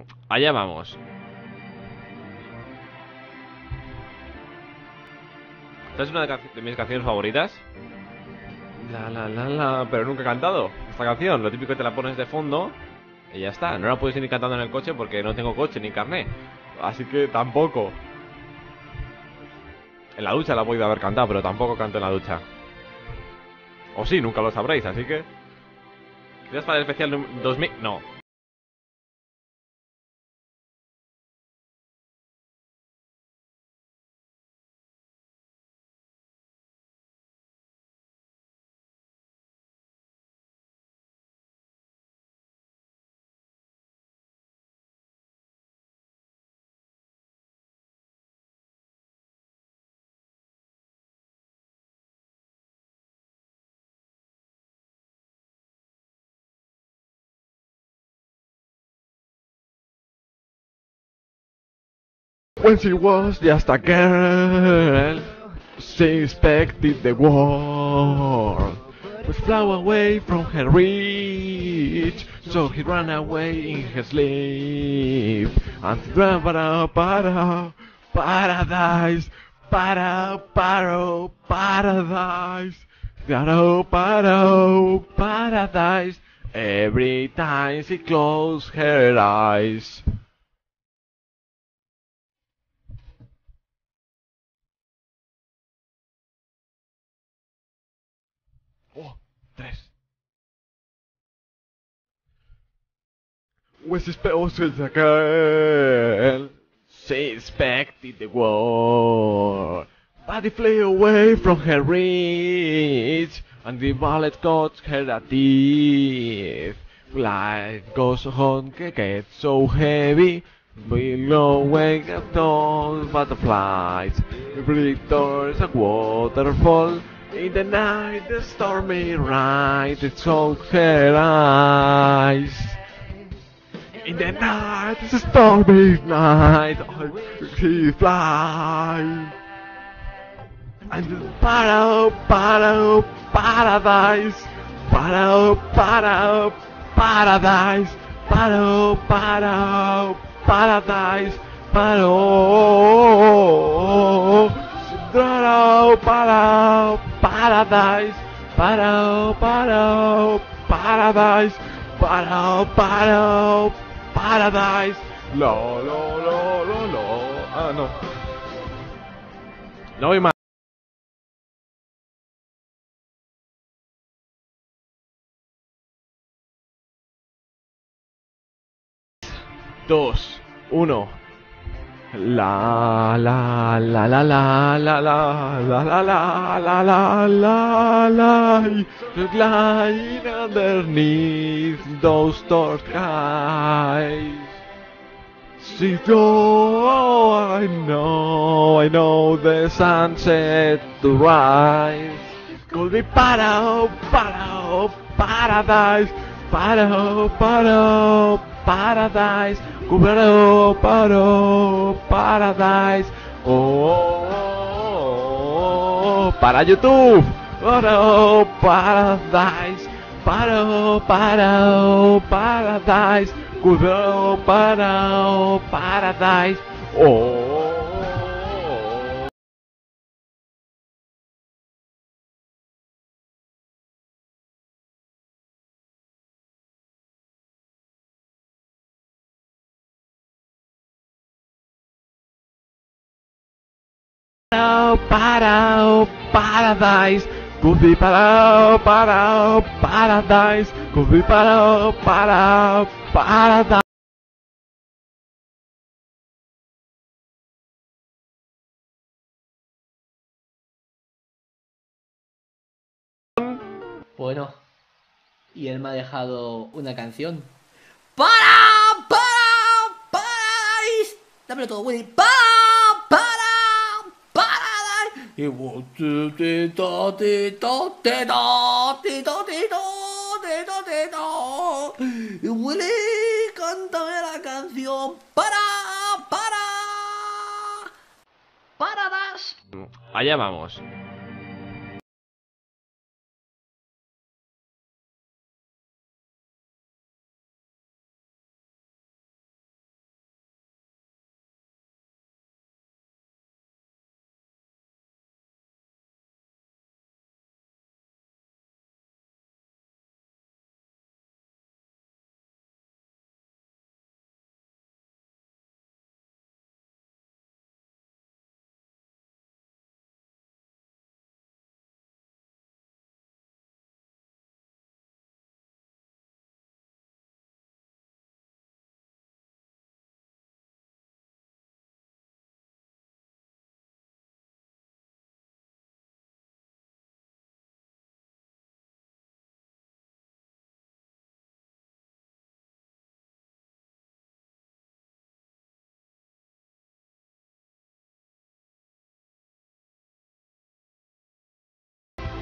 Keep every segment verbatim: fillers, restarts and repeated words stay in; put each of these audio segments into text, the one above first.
Allá vamos. ¿Esta es una de, de mis canciones favoritas? La la la la, pero nunca he cantado esta canción. Lo típico que te la pones de fondo y ya está. No la puedes ir ni cantando en el coche porque no tengo coche ni carné. Así que tampoco. En la ducha la he podido haber cantado, pero tampoco canto en la ducha. O sí, nunca lo sabréis, así que... ¿Quieres para el especial dos mil? No. When she was just a girl, she expected the world would fly away from her reach, so he ran away in her sleep. And ran para para paradise, para para paradise, para para paradise. Every time she closed her eyes. Oh, tres. Was supposed to the girl. She expected the world, but it flew away from her reach, and the bullet got her teeth. Life goes on, gets so heavy. Below wake up tall butterflies. Every door is a waterfall. In the night, the stormy ride, it soaks her eyes. In the night, it's a stormy night, she flies. And para, para, paradise, para, para, paradise, para, para, paradise, para, para, para, paradise, para, para, paradise, para, para, paradise. Lo, lo, lo, lo, lo. Ah, no. No voy más. Dos, uno. La la la la la la la la la la la la la la lying underneath those dark skies. See, oh, I know, I know the sunset to rise. Could be para, para, paradise, para, para, paradise. Para, para, paradise. Oh, oh, oh, para YouTube. Para, paradise. Para, para, paradise. Para, para, paradise. Oh. Para, paradise, could be para, para, paradise, could be para, para, paradise. Bueno, y él me ha dejado una canción. ¡Para! ¡Para! ¡Paradise! Dámelo todo, Willy. ¡Para! ¡Para! ¡Paradise! Y vos, tito, tito, tito, tito, tito, tito, tito. Y Willy, cántame la canción. ¡Para! ¡Para! ¡Paradas! Allá vamos.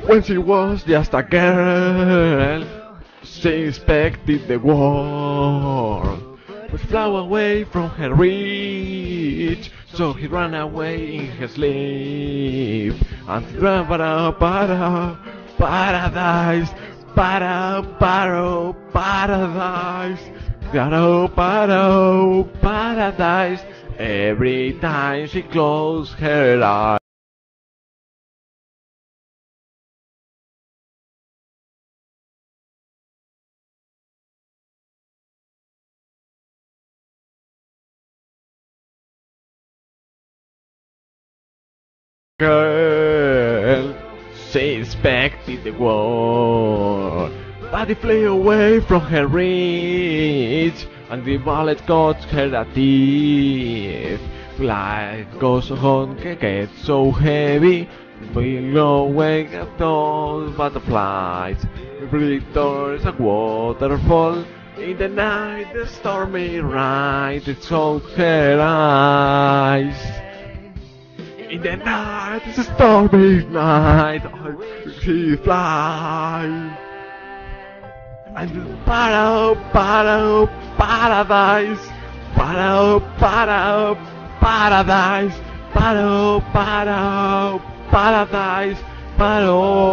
When she was just a girl, she expected the world would fly away from her reach. So he ran away in his sleep and ran para para paradise, para para paradise, para para paradise. Every time she closed her eyes. Girl, she expected the world, but it flew away from her reach, and the bullet got her teeth. Life goes on, it gets so heavy, below wake up those butterflies. Every door is a waterfall. In the night, the stormy night, it soaks her eyes. In the night, it's a stormy night, she flies. And para, para, paradise, para, para, paradise, para, para, paradise, para,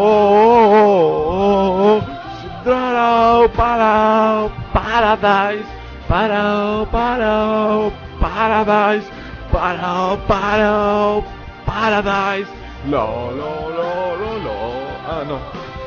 para, para, paradise, para, para, paradise, para, para, paradise, lo, lo, lo, lo, lo, ah, no.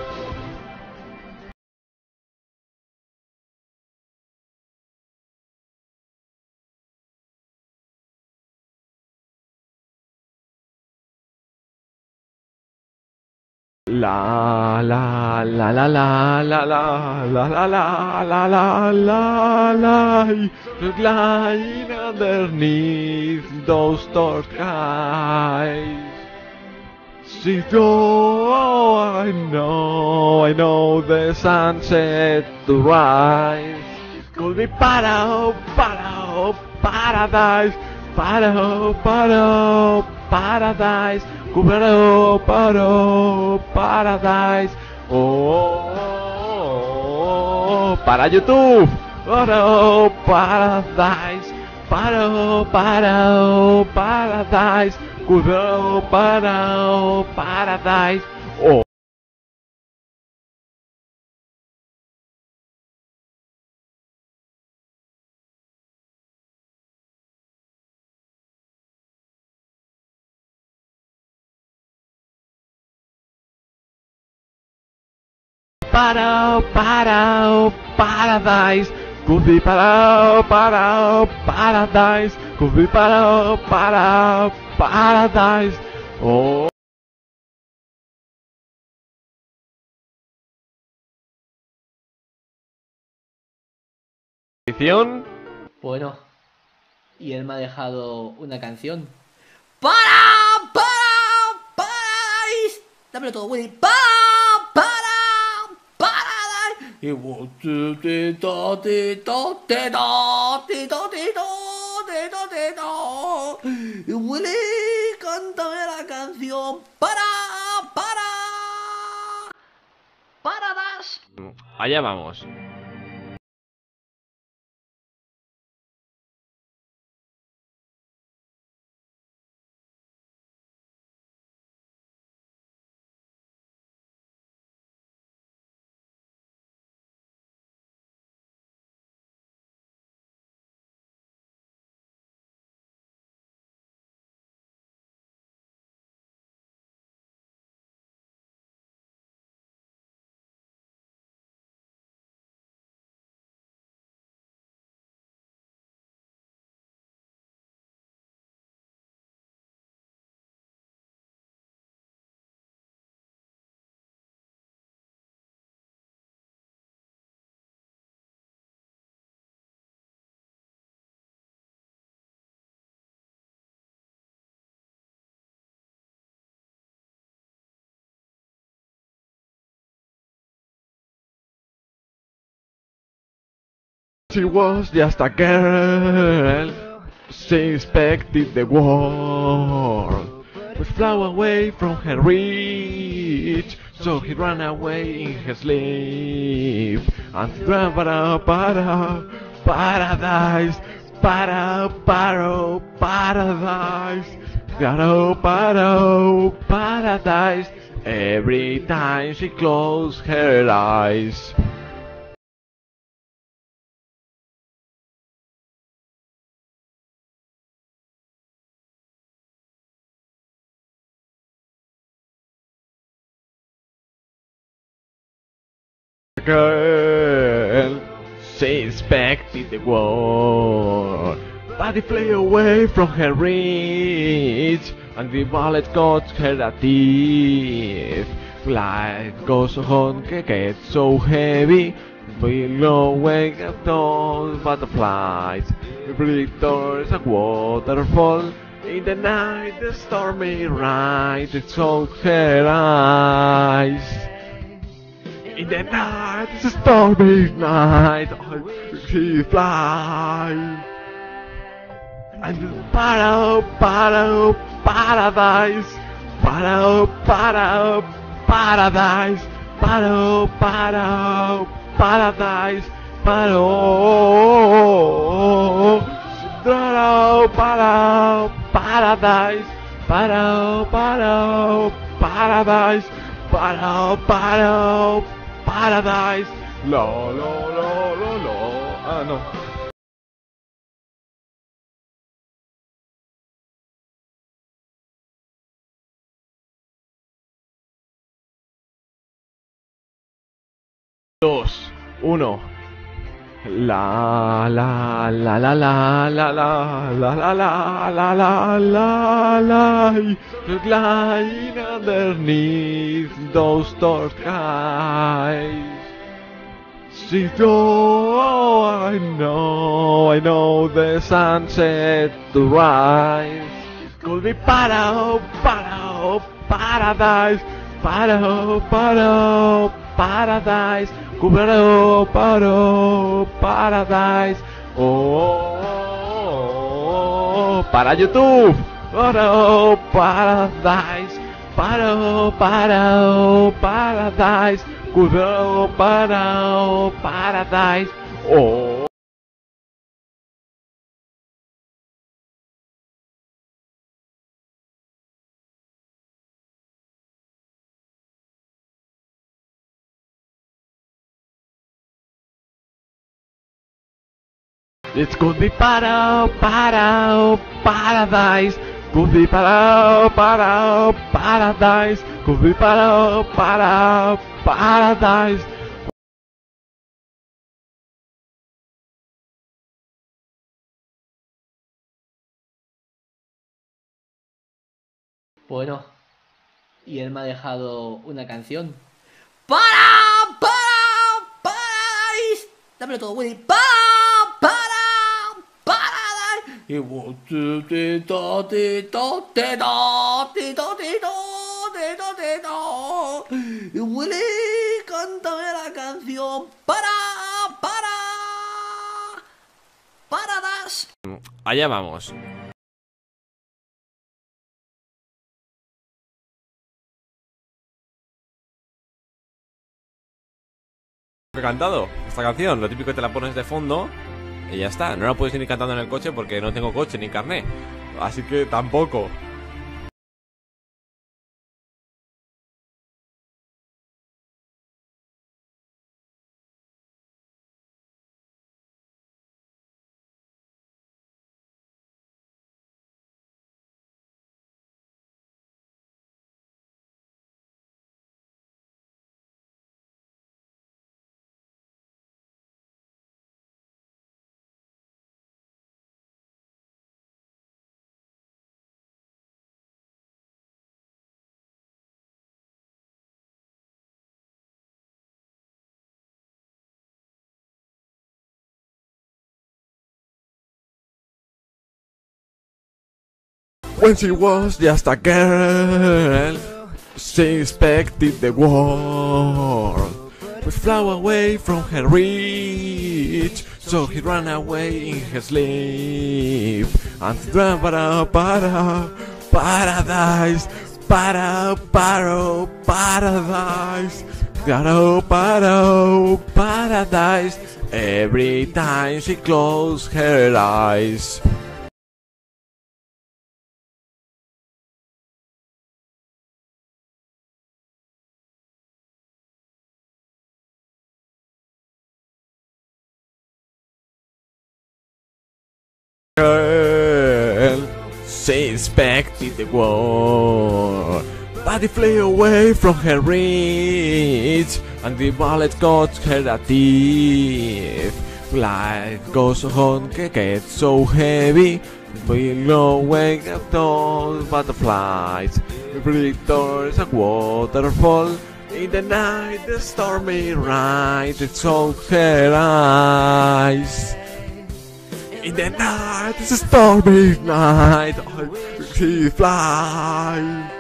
La la la la la la la la la la la la la la lying underneath those dark skies. She oh, I know, I know the sunset to rise. Could be para, para, paradise, para, para, paradise. Para, para, paradise. Oh, oh, oh, para YouTube. Para, paradise. Para, para, paradise. Para, para, paradise. Oh. Para, para, paradise. Could be para, para, paradise. Could be para, para, paradise. Oh. Bueno, y él me ha dejado una canción. ¡Para! ¡Para! ¡Paradise! Dámelo todo, Willy. ¡Para! ¡Para! ¡Paradise! Y vos, tito, tito, tito, tito, tito, tito, tito. Y Willy, cántame la canción. ¡Para! ¡Para! ¡Paradas! Allá vamos. She was just a girl, she expected the world would fly away from her reach. rich, so he ran away in his sleep. And para para paradise, para para paradise, para para paradise. Every time she closed her eyes. Girl, she inspected the world, but it flew away from her reach, and the bullet got her teeth. Life goes on, it gets so heavy, below wake up those butterflies. Every door is a waterfall. In the night, the stormy night, it soaked her eyes. In the night, it's a stormy night, she flies. And para, para, paradise, para, para, paradise, para, para, paradise, para, para, para, paradise, para, para, paradise, para, para, paradise, lo, lo, lo, lo, lo, ah, no. Dos, uno. La la la la la la la la la la la la la la lying underneath those dark skies. She oh, I know, I know the sunset to rise. Could be para, para, paradise, para, para, paradise. Para, para, paradise. Oh, oh, oh, para YouTube. Para, paradise. Para, para, paradise. Para, para, paradise. Oh. It could be para, para, paradise. Could be para, para, paradise. Could be para, para, paradise. Bueno, y él me ha dejado una canción. ¡Para! ¡Para! ¡Paradise! Dámelo todo, Willy. ¡Para! ¡Para! ¡Paradise! Y tito, tito, tito, tito, tito, tito, tito. Y Willy, cántame la canción. ¡Para! ¡Para! ¡Paradas! Allá vamos. He cantado esta canción, lo típico que te la pones de fondo y ya está. No la puedes ir ni cantando en el coche porque no tengo coche ni carné, así que tampoco. When she was just a girl, she expected the world would fly away from her reach, so he ran away in his sleep. And para, para, paradise, para, para, paradise. Para, para, paradise. Every time she closed her eyes. Girl, she inspected the world, but it flew away from her reach, and the bullet got her teeth. Life goes on, gets so heavy, below wake up those butterflies. Every door is a waterfall. In the night, the stormy ride, it soaks her eyes. In the night, it's a stormy night, she fly.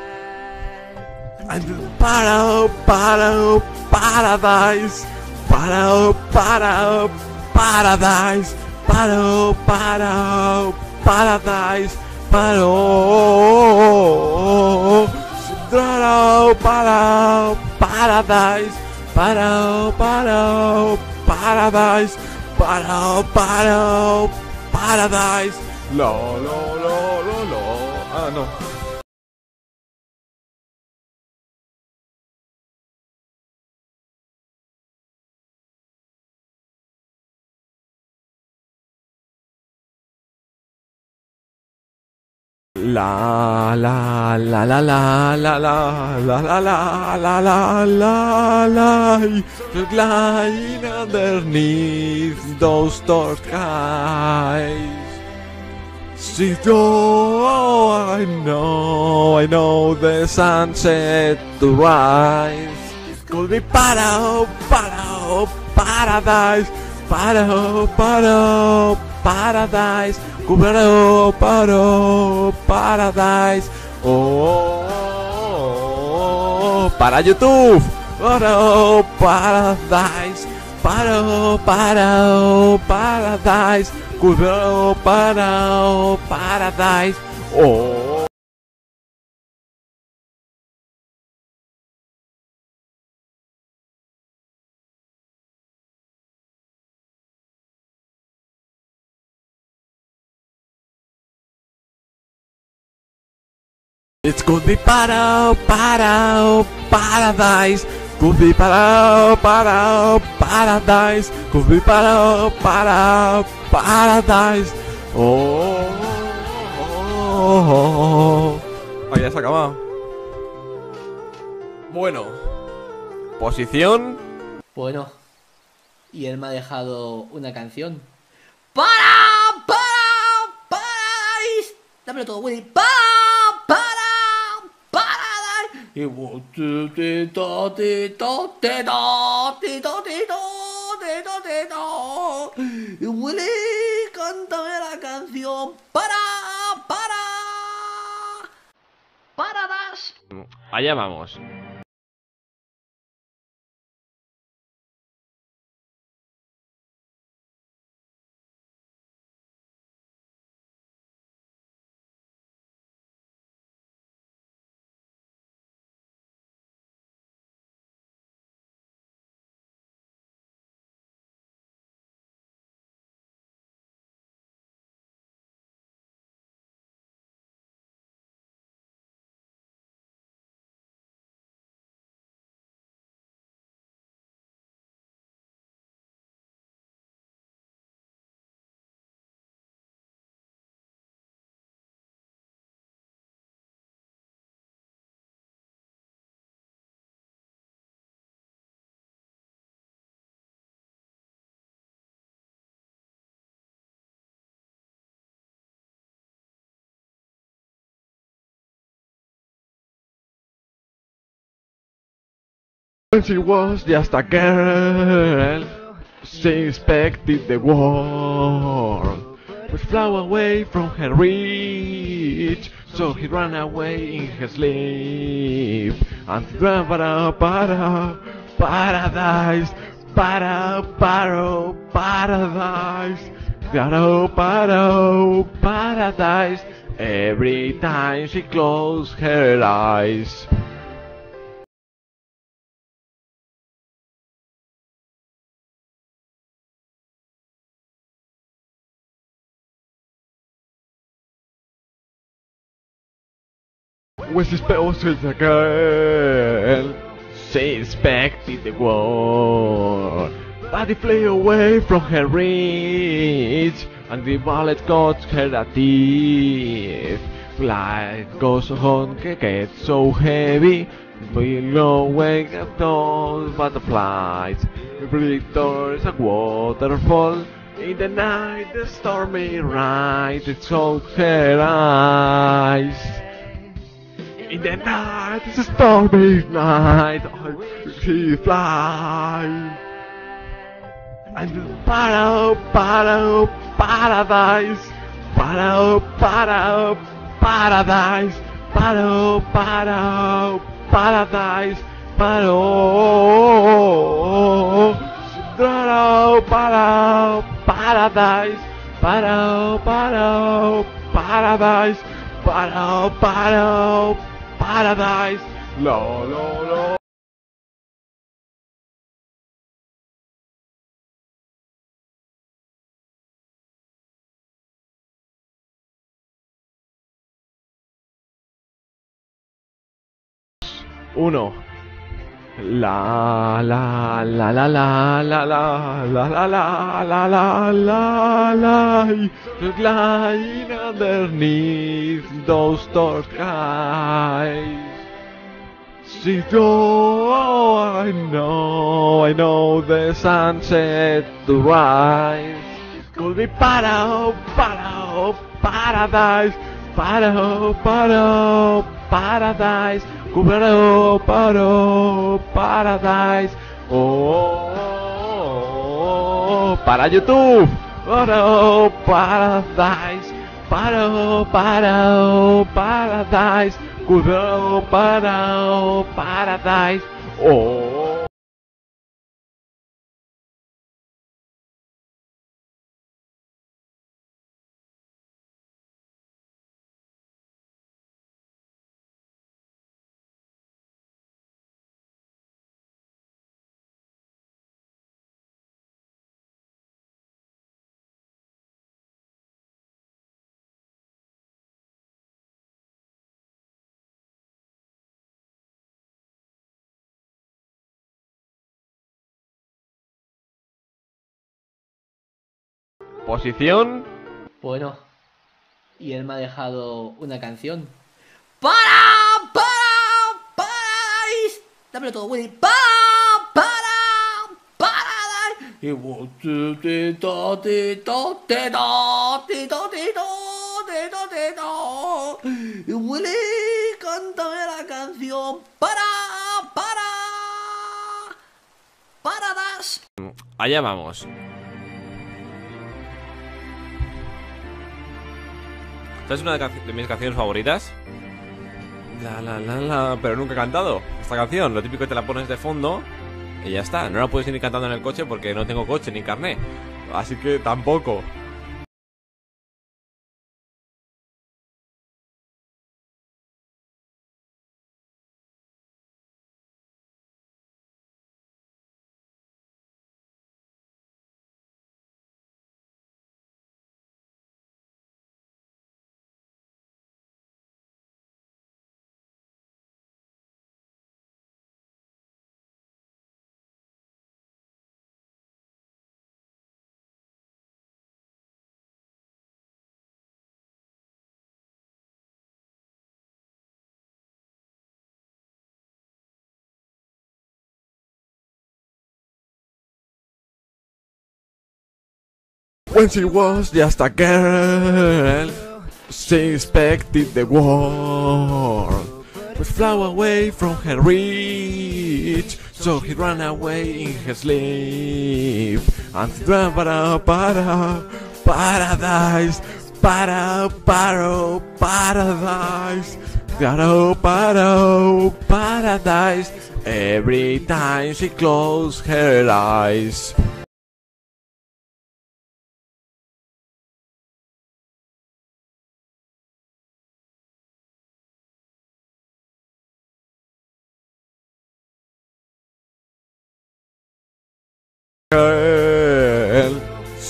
And para, para, paradise, para, para, paradise, para, para, paradise, para, para, para, paradise, para, para, paradise, para, para, paradise. Lo, lo, lo, lo, lo. Ah, no. La la la la la la la la la la la la la la lying underneath those dark skies. See, oh, I know, I know the sunset to rise. Could be para, para, paradise, para, para, paradise. Para, para, paradise. Oh, oh, oh, para YouTube. Para, paradise. Para, para, paradise. Para, para, paradise. Oh. It could be para, para, paradise. Could be para, para, paradise. Could be para, para, paradise. Oh, oh, oh, oh. Ya se ha acabado. Bueno, posición. Bueno, y él me ha dejado una canción. ¡Para! ¡Para! ¡Paradise! Dámelo todo, Willy. ¡Para! ¡Para! ¡Paradise! Y vos, ti, ti, to, ti, to, ti, to, ti, to, ti, to, ti, to, ti, to. Y Willy, cántame la canción. ¡Para! ¡Para! ¡Paradise! Allá vamos. When she was just a girl, she expected the world would fly away from her reach, so he ran away in his sleep and ran para para paradise, para para paradise, para para paradise. Every time she closed her eyes. When she spells with a girl, she expected the world, but it flew away from her reach, and the bullet got her teeth. Life goes on, gets so heavy, below wake up those butterflies. Every door is a waterfall. In the night, the stormy night, it soaks her eyes. In the night, it's a stormy night, she flies. And para, para, paradise, para, para, paradise, para, para, paradise, para, para, para, paradise, para, para, paradise, para, para, paradise, lo, lo, lo. Uno. La la la la la la la la la la la la la la lying underneath those dark skies. See, oh, I know, I know the sunset to rise. Could be para, para, paradise, para, para, paradise. Paro, paro, paradise. Oh, oh, oh, para YouTube. Paro, paradise. Paro, paro, paradise. Paro, paro, paradise. Oh. Posición. Bueno, y él me ha dejado una canción. ¡Para! ¡Para! ¡Paradise! Dámelo todo, Willy. ¡Para! ¡Para! ¡Paradise! Y vos, ti, ti, to, ti, to, ti, to, ti, to, ti, to, ti, to, ti, to. Y Willy, cántame la canción. ¡Para! ¡Para! ¡Paradise! Allá vamos. ¿Esta es una de, de mis canciones favoritas? La la la la, pero nunca he cantado esta canción. Lo típico que te la pones de fondo y ya está. No la puedes ir cantando en el coche porque no tengo coche ni carné. Así que tampoco. When she was just a girl, she expected the world would fly away from her reach, so he ran away in her sleep and ran para para paradise, para para paradise, para para paradise. Every time she closed her eyes.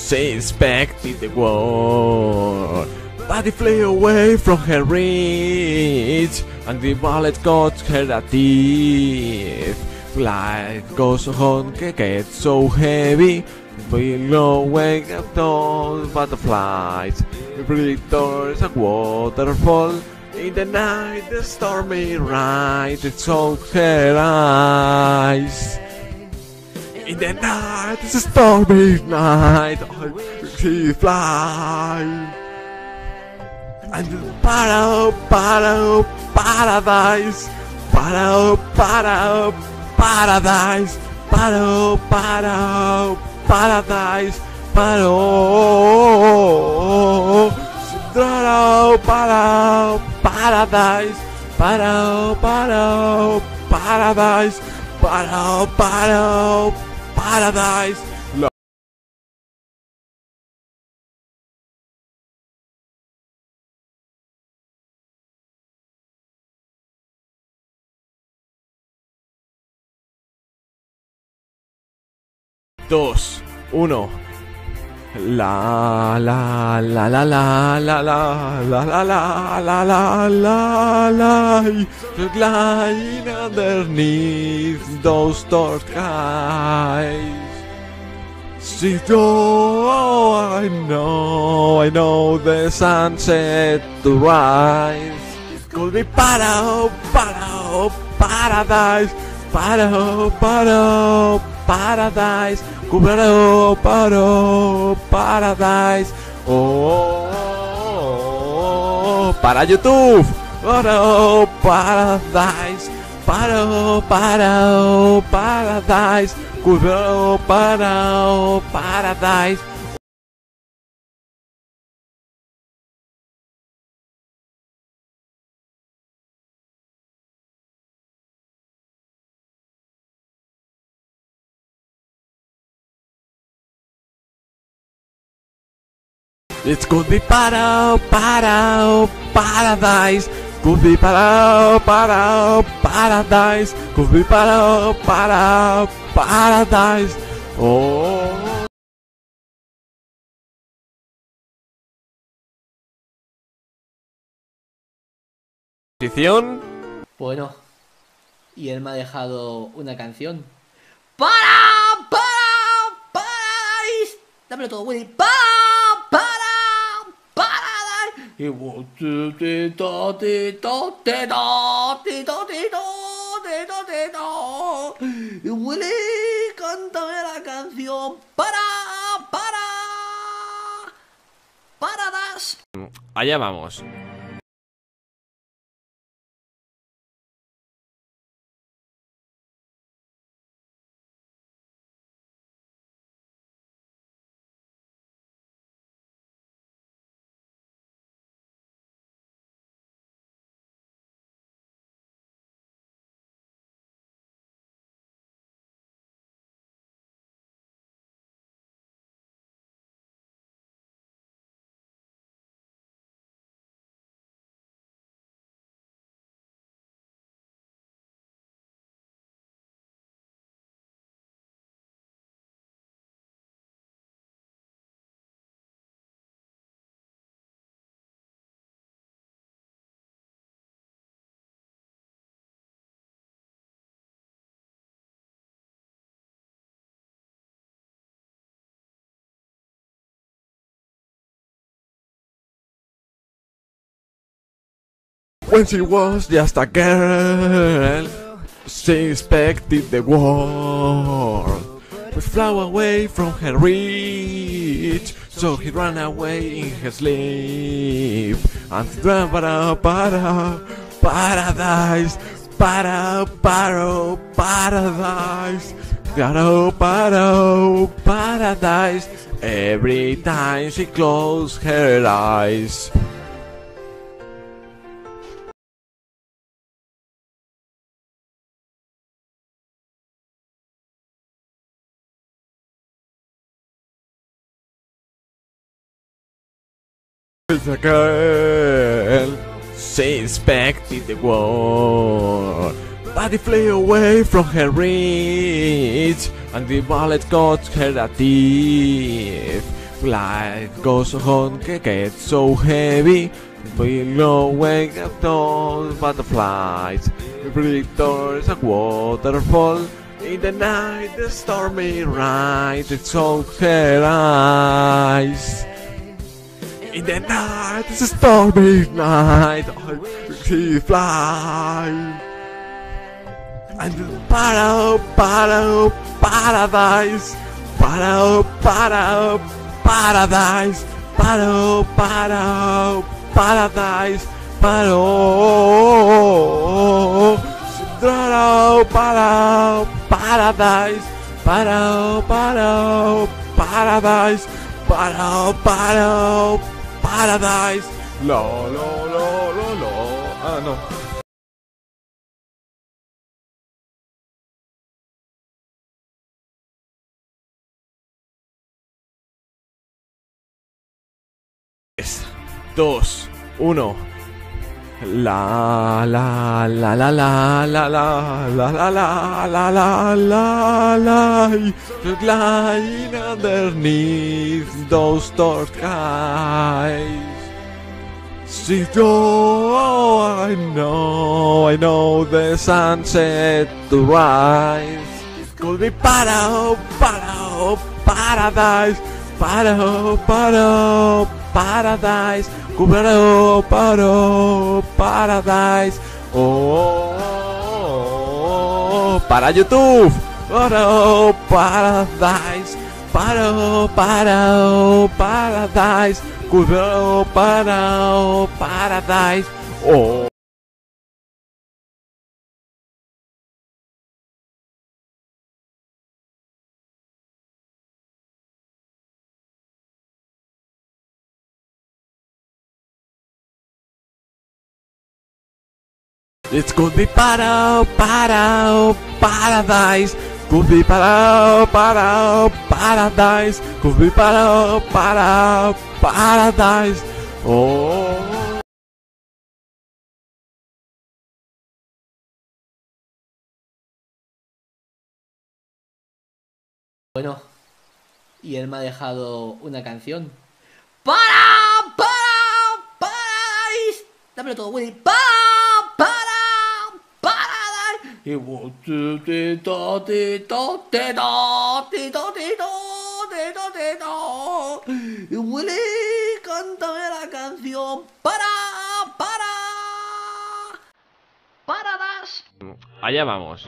She inspected the world, but it flew away from her reach, and the bullet got her teeth. Life goes on, gets so heavy, below wake up those butterflies. Every door is a waterfall. In the night, the stormy night, it soaks her eyes. In the night, it's a stormy night, she flies. And para, para, paradise, para, para, paradise, para, para, paradise, para, para, para, paradise, para, para, paradise, para, para, paradise. Dos, uno. La la la la la la la la la la la la la la lying underneath those dark eyes. See, oh, I know, I know the sunset to rise. Could be para, para, paradise, para, para, paradise. Paro, paro, paradise. Oh, oh, oh, para YouTube. Paro, paradise. Paro, paro, paradise. Paro, paro, paradise. It's could be para, para, paradise. Could be para, para, paradise. Could be para, para, paradise. Oh. Posición. Bueno, y él me ha dejado una canción. ¡Para! ¡Para! ¡Paradise! Dámelo todo, Willy. ¡Para! ¡Para! ¡Paradise! Y tito, tito, tito, tito, tito, tito, tito. Y Willy, cántame la canción. ¡Para! ¡Para! ¡Paradas! Allá vamos. When she was just a girl, she expected the world would fly away from her reach, so he ran away in her sleep and ran para para paradise, para para paradise, para para paradise. Every time she closed her eyes. A girl, she inspected the world, but it flew away from her reach, and the bullet got her teeth. Life goes on, que gets so heavy. Below wake up those butterflies. Every door is a waterfall. In the night, the stormy night, it's so clear eyes. In the night, it's a stormy night. I see fly. And para, para, paradise. Para, para, paradise. Para, para, paradise. Para, para, para, paradise. Para, para, paradise. Para, para, paradise. Lo, lo, lo, lo, lo. Ah, no. tres, dos, uno. La la la la la la la la la la la la la la lying underneath those dark skies. See, oh, I know, I know the sunset to rise. Could be para, para, paradise, para, para, paradise. Para, para, paradise. Oh, oh, oh, para YouTube. Para, paradise. Para, para, paradise. Para, para, paradise. Oh. It could be para, para, paradise. Could be para, para, paradise. Could be para, para, paradise. Oh. Bueno, y él me ha dejado una canción. ¡Para! ¡Para! ¡Paradise! Dámelo todo, Willy. ¡Para! ¡Para! ¡Paradise! Y vos, tito, tito, tito, tito, tito, tito, tito. Y Willy, cántame la canción. ¡Para! ¡Para! ¡Paradas! Allá vamos.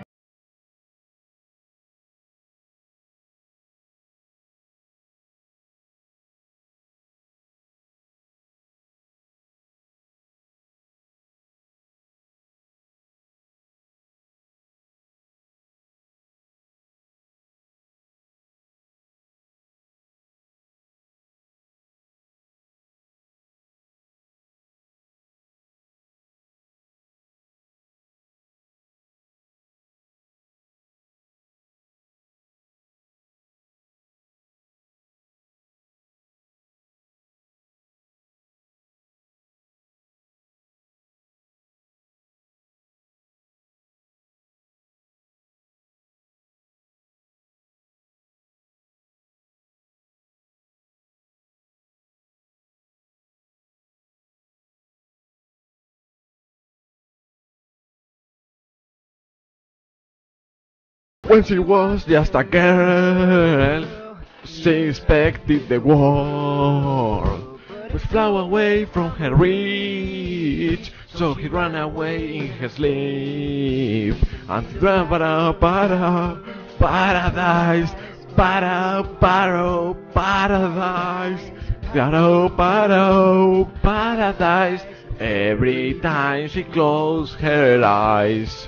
When she was just a girl, she expected the world would fly away from her reach, so he ran away in his sleep. And ran para, para, paradise, para, para, paradise, para, para, paradise. Every time she closed her eyes.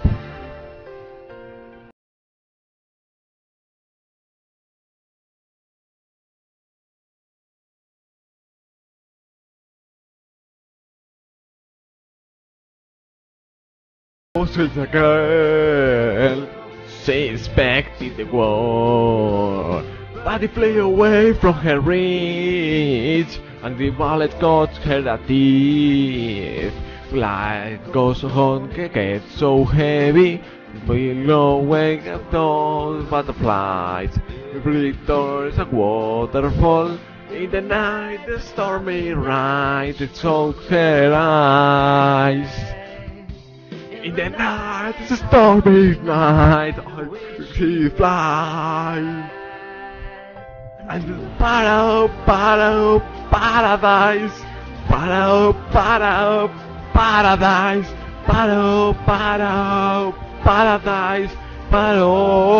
She's a girl, she expected the world, but it flew away from her reach, and the bullet got her teeth. Life goes on, que gets so heavy, below wake up those butterflies. Every door is a waterfall, In the night, the stormy night, it soaked her eyes. In the night, it's a stormy night, she flies. And para, para, paradise, para, para, paradise, para, para, paradise, para,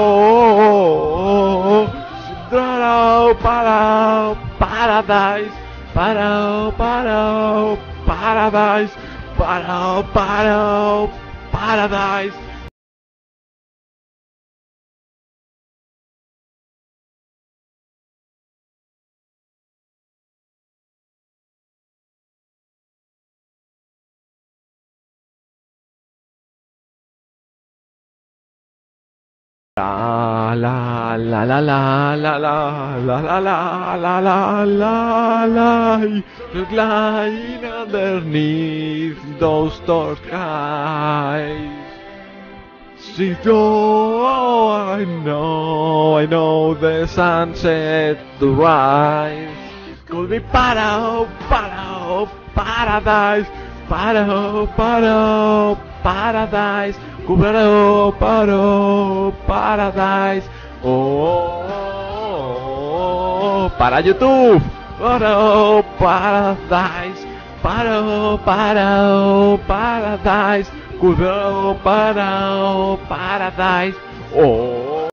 para, para, paradise, para, para, paradise, para, para, paradise. La la la la la la la la la la la la la la lying underneath those dark skies. See, oh, I know, I know the sunset to rise. Could be para, para, paradise, para, para, paradise. Paro, paro, paradise. Oh, oh, oh, para YouTube. Paro, paradise. Paro, paro, paradise. Paro, paro, paradise. Oh.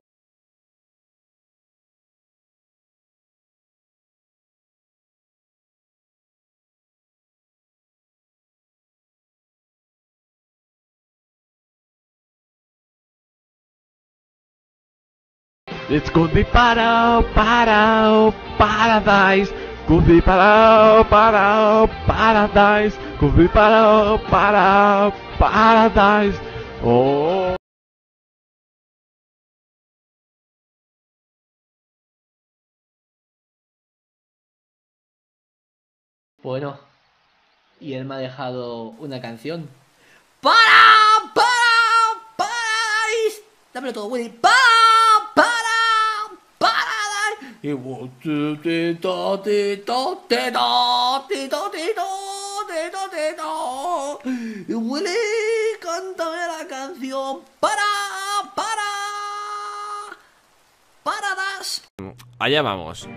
It's could be para, para, paradise. Could be para, para, paradise. Could be para, para, paradise. Oh. Bueno, y él me ha dejado una canción. ¡Para! ¡Para! ¡Paradise! Dámelo todo, Willy. ¡Para! ¡Para! ¡Paradise! Y vos, ti, ti, to, ti, to, ti, to, ti, to, ti, to, ti, to, ti, to. Y Willy, cántame la canción. ¡Para! ¡Para! ¡Paradas! Allá vamos.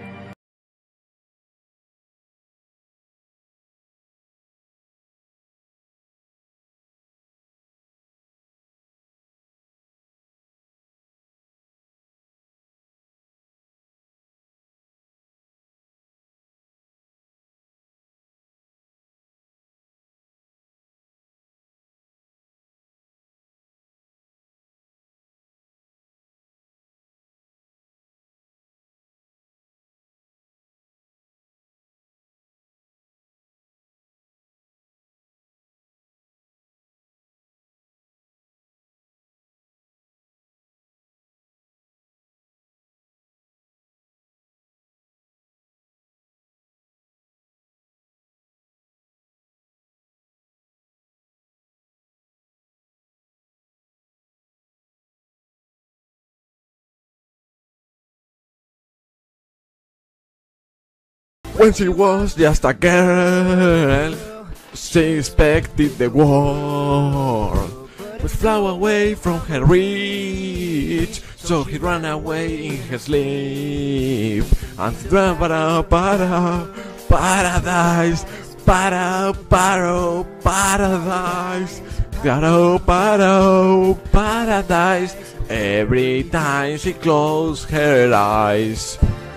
When she was just a girl, she expected the world would fly away from her reach, so he ran away in her sleep and ran para para paradise, para para paradise, para para paradise. Every time she closed her eyes.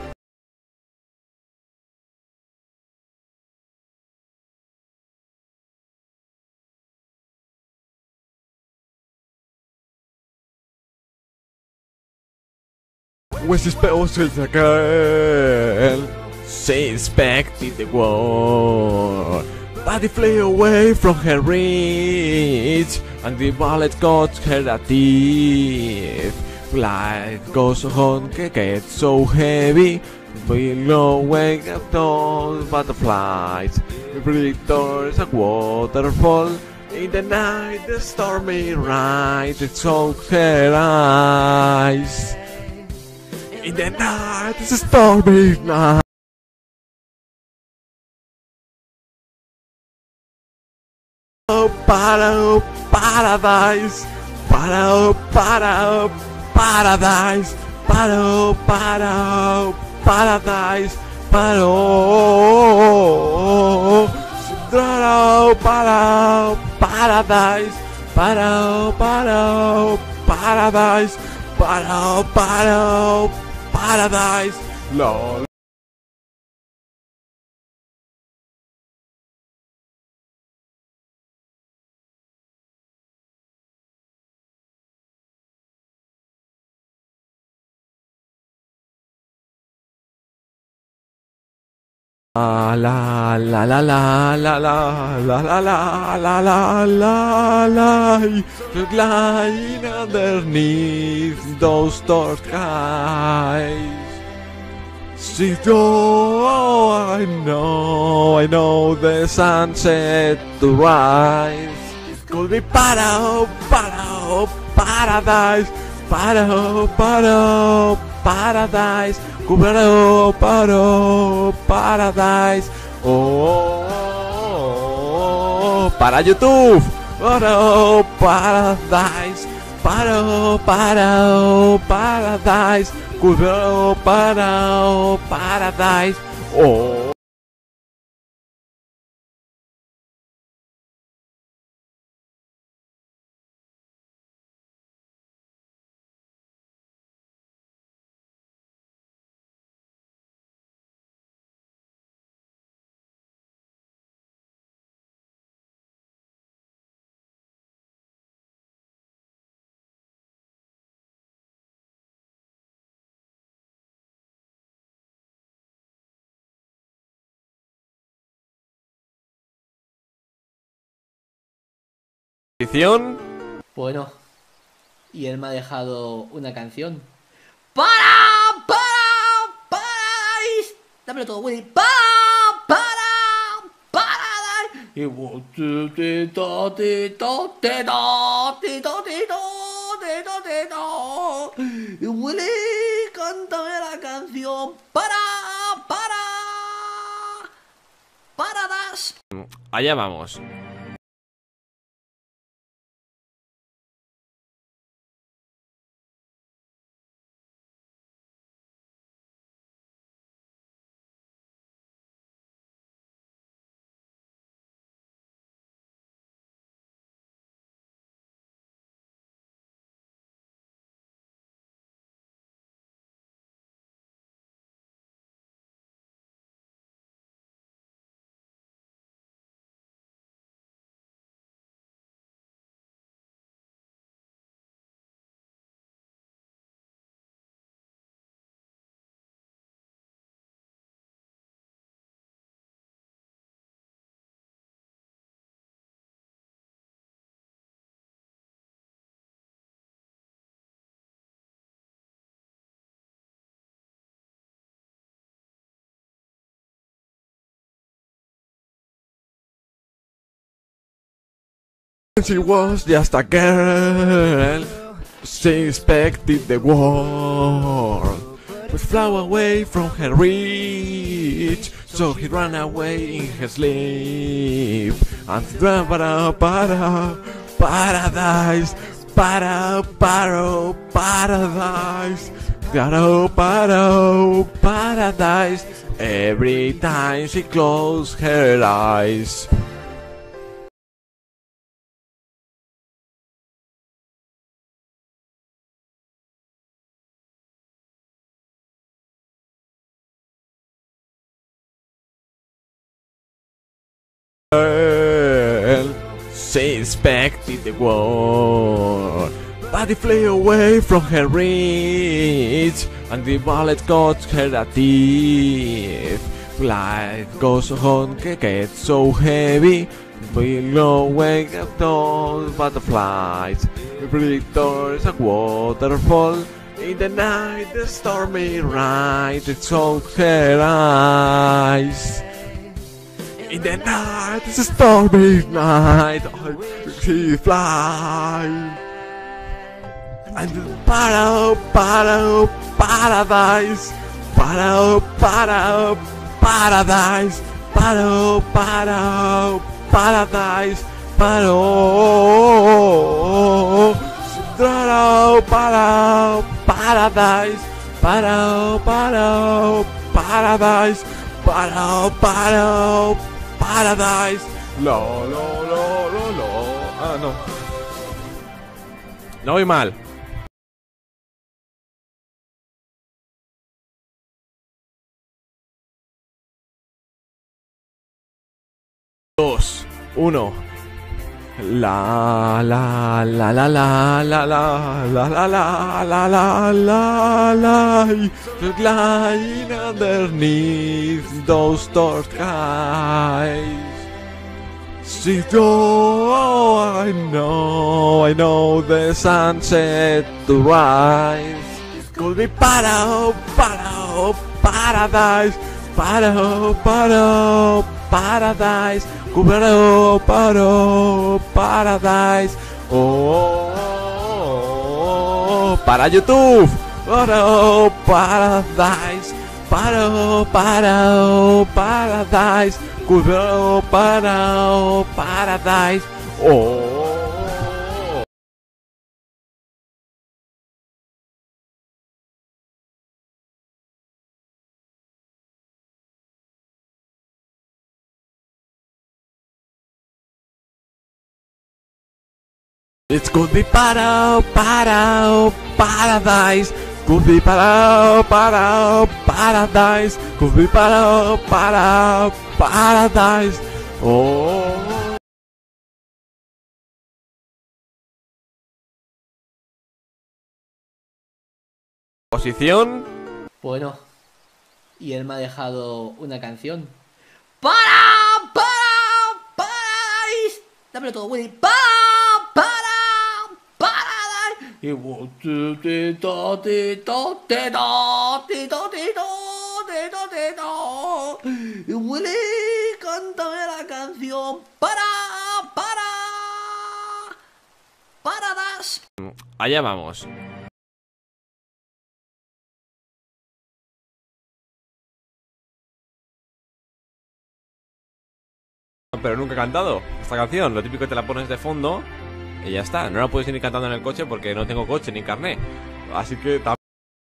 When she spells with a girl, she expected the world, but it flew away from her reach, and the bullet got her teeth. Life goes on, gets so heavy, below wake up those butterflies. Every door is a waterfall. In the night, the stormy night, it soaks her eyes. In the night, it's a stormy night. para paradise, para para paradise, para para paradise, para para paradise, para para paradise, para para paradise, lol. La la la la la la la la la la la la la la lying underneath those dark skies. See, oh, I know, I know the sunset to rise. Could be para, para, paradise, para, para, paradise. Paro, paro, paradise. Oh, oh, oh, para YouTube. Paro, paradise. Paro, paro, paradise. Paro, paro, paradise. Oh. Bueno, y él me ha dejado una canción. ¡Para! ¡Para! ¡Paradise! Dámelo todo, Willy. ¡Para! ¡Para! ¡Paradise! Y tito, tito, tito, tito, tito, tito, tito. Y Willy, cántame la canción. ¡Para! ¡Para! ¡Paradas! Allá vamos. She was just a girl. She expected the world would fly away from her reach, so he ran away in her sleep and ran para para paradise, para para paradise, para para paradise. Every time she closed her eyes. She inspected the world, but it flew away from her reach, and the bullet got her teeth. Life goes on, gets so heavy, below wake up those butterflies. Every door is a waterfall. In the night, the stormy night, it soaks her eyes. In the night, it's a stormy night, she fly. And para, para, paradise, para, para, paradise, para, para, paradise, Paro, Paro, para, paradise, Paro, paro, paradise, Paro, paro, paradise. Lo, lo, lo, lo, lo. Ah, no. No voy mal. Dos, uno. La la la la la la la la la la la la la la lying underneath those dark skies. See, oh, I know, I know the sunset to rise. Could be para, para, paradise, para, para, paradise. Paro, paro, paradise. Oh, oh, oh, para YouTube. Paro, paradise. Paro, paro, paradise. Paro, paro, paradise. Oh. It could be para, para, paradise. Could be para, para, paradise. Could be para, para, paradise. Oh. Posición. Bueno, y él me ha dejado una canción. ¡Para! ¡Para! ¡Paradise! Dámelo todo, Willy. ¡Para! ¡Para! ¡Paradise! Y vos, tito, tito, tito, tito, tito, tito, tito. Y Willy, cántame la canción. ¡Para! ¡Para! ¡Paradas! Allá vamos. Pero nunca he cantado esta canción. Lo típico, te la pones de fondo y ya está. No la puedes ir cantando en el coche porque no tengo coche ni carné. Así que también.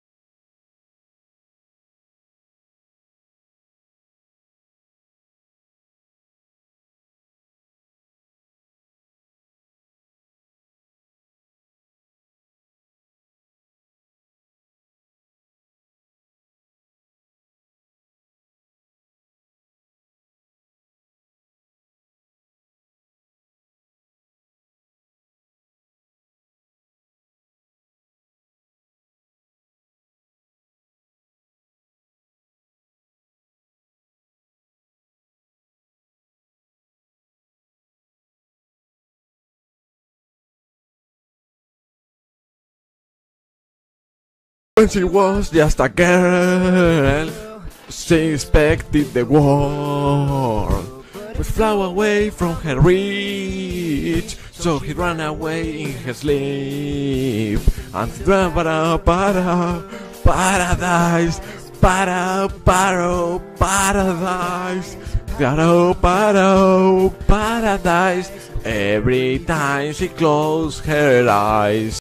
When she was just a girl, she expected the world would fly away from her reach, so he ran away in her sleep and ran para para paradise, para para paradise, para para paradise. Every time she closed her eyes.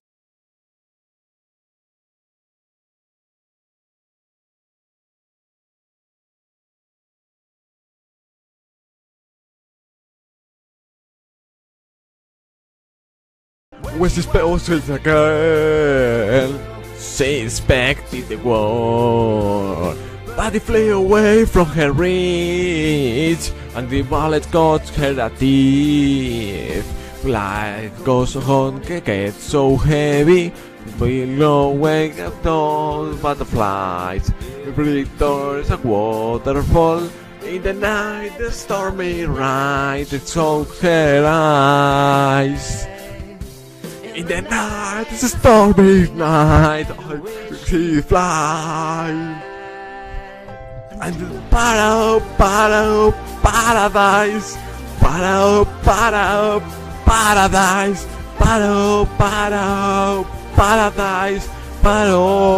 When she was a girl, she expected the world, but it flew away from her reach, and the bullet got her teeth. Life goes on, it gets so heavy, below wake up those butterflies. Every door is a waterfall. In the night, the stormy night, it soaks her eyes. In the night, it's a stormy night, she fly. And para, para, paradise, para, para, paradise, para, para, paradise, para,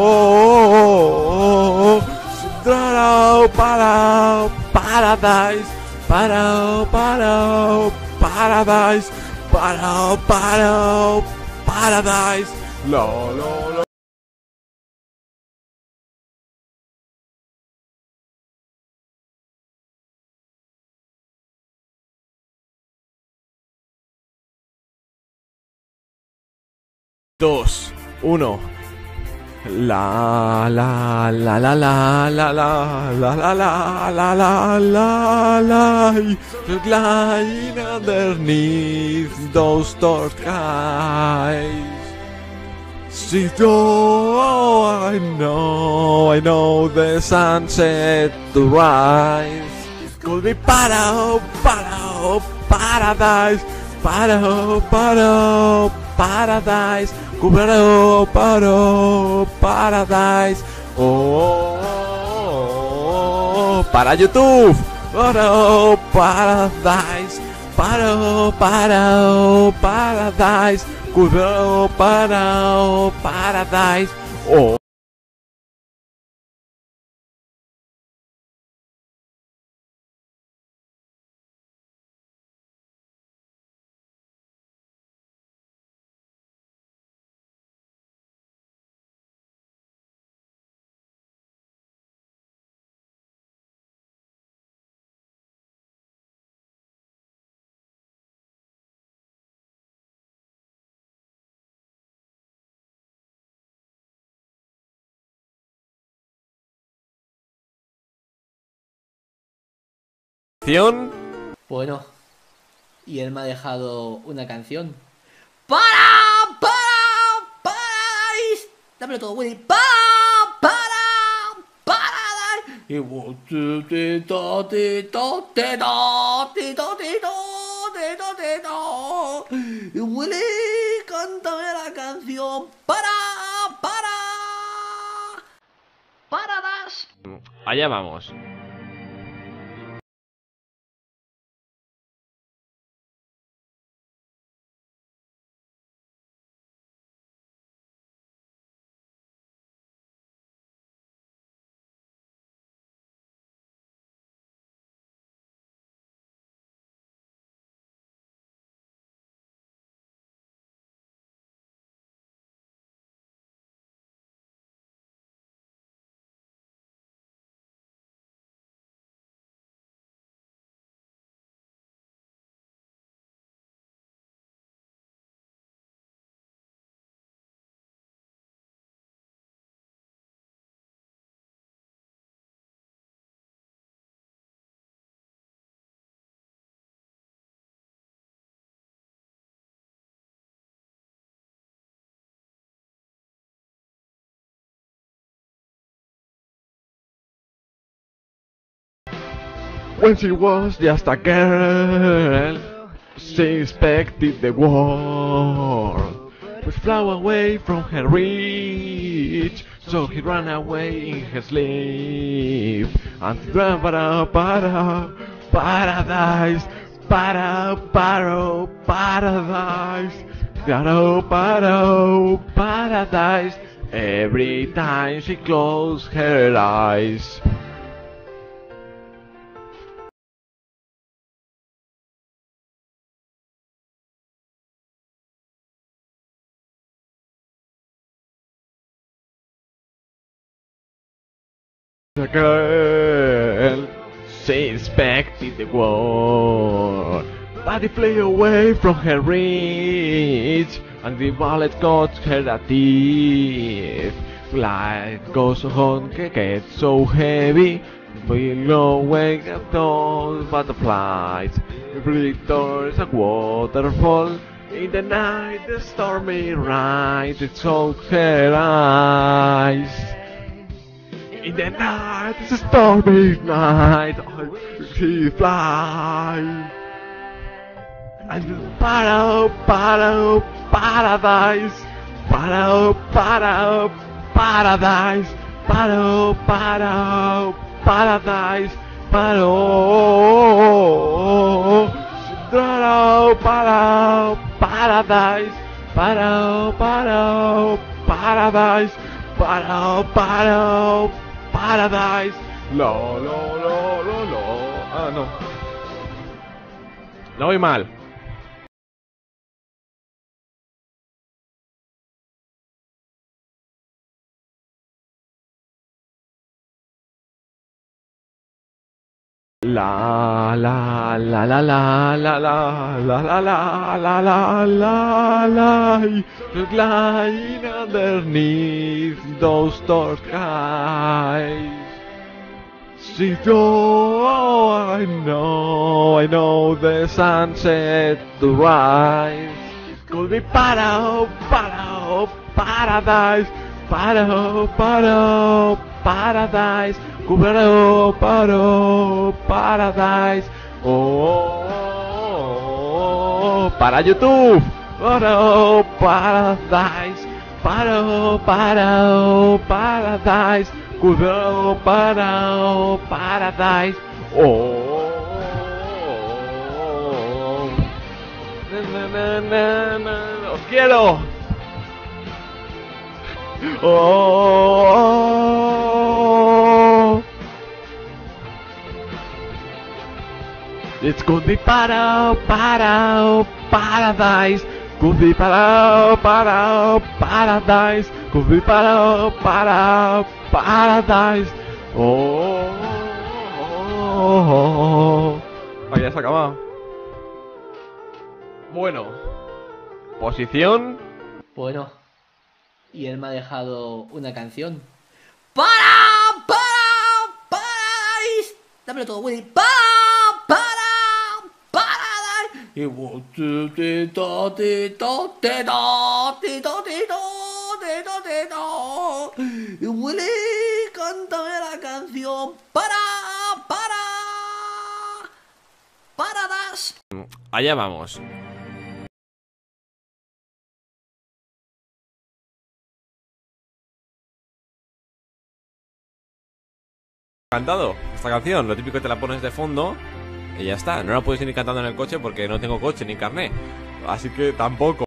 para, para, paradise, para, para, paradise. para, para, paradise. Lo, lo, lo. Dos, uno. La la la la la la la la la la la la la la lying underneath those dark skies. See, oh, I know, I know the sunset to rise. Could be para, para, paradise, para, para, paradise. Paro, paro, paradise. Oh, oh, oh, para YouTube. Paro, paradise. Paro, paro, paradise. Paro, paro, paradise. Oh. Bueno, y él me ha dejado una canción. ¡Para! ¡Para! ¡Paradise! Dámelo todo, Willy. ¡Para! ¡Para! ¡Paradise! Y vos, ti, ti, to, ti, to, ti, to, ti, to, ti, to, ti, to, ti, to. Y Willy, cántame la canción. ¡Para! ¡Para! ¡Paradise! Allá vamos. When she was just a girl, she expected the world would fly away from her reach, so he ran away in her sleep. And para, para, paradise, para, para, paradise, para, para, paradise. Every time she closed her eyes. The girl, she expected the world, but it flew away from her reach, and the bullet got her teeth. Life goes on, gets so heavy, below wake up those butterflies. Every door is a waterfall. In the night, the stormy night, it soaked her eyes. In the night, it's a stormy night, she fly. And para, para, paradise, para, para, paradise, para, para, paradise, para, para, para, paradise, para, para, paradise, para, para, paradise. Lo, lo, lo, lo, lo. Ah, no. No voy mal. La la la la la la la la la la la la la la just lying underneath those dark skies. See, oh, I know, I know the sunset to rise. Could be para, para, paradise, para, para, paradise. Para, para, paradise. Oh, oh, oh, para YouTube. Para, paradise. Para, para, paradise. Para, para, paradise. Oh, na, na, na, na, os quiero. Oh, it's could be para, para, paradise. Could be para, para, paradise. Could be para, para, paradise. Oh, oh, oh. Ah, ya se ha acabado. Bueno, posición. Bueno, y él me ha dejado una canción. ¡Para! ¡Para! ¡Paradise! Dámelo todo, Willy. ¡Para! ¡Para! ¡Paradise! Y vos, tito, tito, tito, tito, tito, tito, tito. Y Willy, cántame la canción. ¡Para! ¡Para! ¡Paradas! Allá vamos. Cantado esta canción, lo típico que te la pones de fondo y ya está. No la puedes ir cantando en el coche porque no tengo coche ni carné, así que tampoco.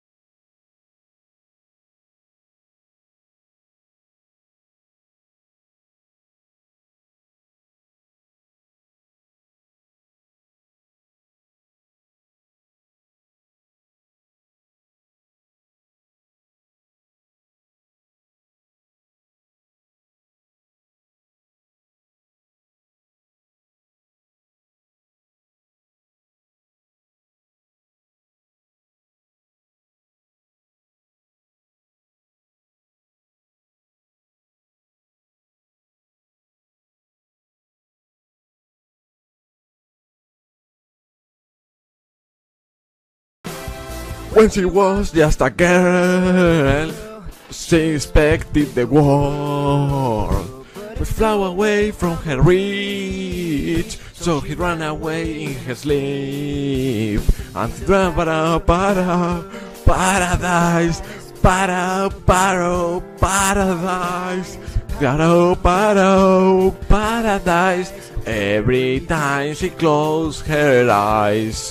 When she was just a girl, she expected the world would fly away from her reach, so he ran away in her sleep and ran para para paradise, para para paradise, para para paradise. Every time she closed her eyes.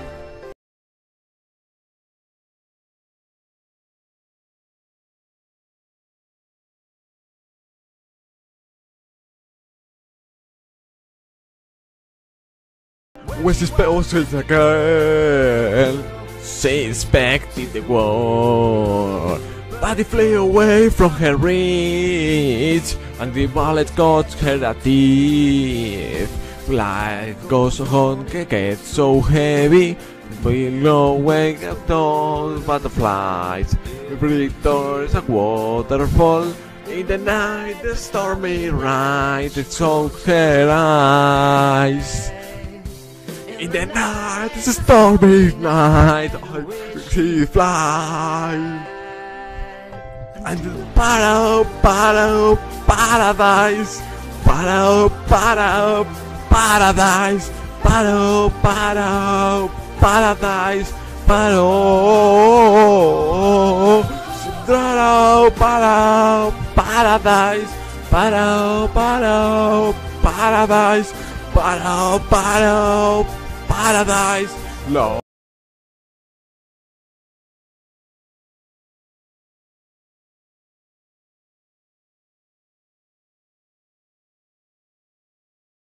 When she spells a girl, she expected the world, but it flew away from her reach, and the bullet got her teeth. Life goes on, gets so heavy, below wake up those butterflies. Every door is a waterfall. In the night, the stormy night, it soaks her eyes. In the night, it's a stormy night, she fly. And para, para, paradise, para, para, paradise, para, para, paradise, para, para, para, paradise, para, para, paradise, para, para, paradise, no.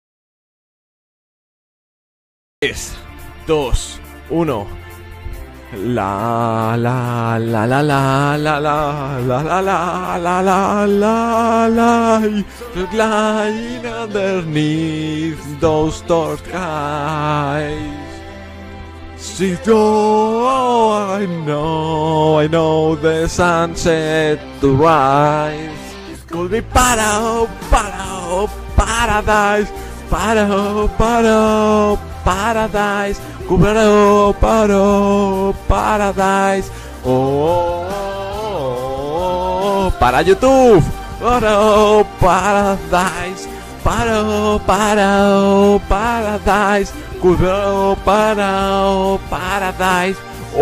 tres, dos, uno. La la la la la la la la la la la la la la lying underneath those dark skies. See, oh, I know, I know the sunset to rise. Could be para, para, paradise, para, para, paradise. Para, para, paradise. Oh, oh, oh, para YouTube. Para, paradise. Para, para, paradise. Para, para, paradise.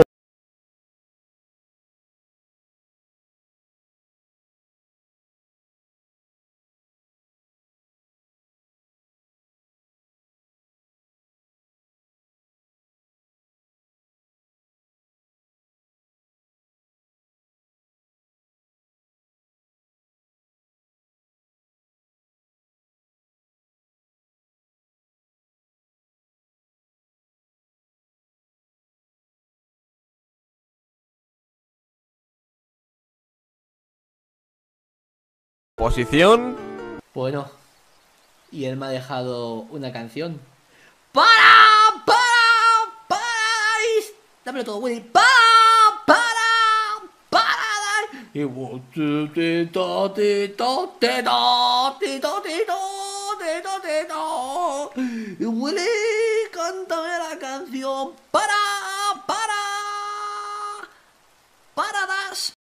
Posición. Bueno, y él me ha dejado una canción. ¡Para! ¡Para! ¡Paráis! Dámelo todo, Willy. ¡Para! ¡Para! ¡Para! Y vos, tito, tito, tito, tito, tito, tito, tito. Y Willy, cántame la canción. ¡Para! ¡Para! ¡Paradas!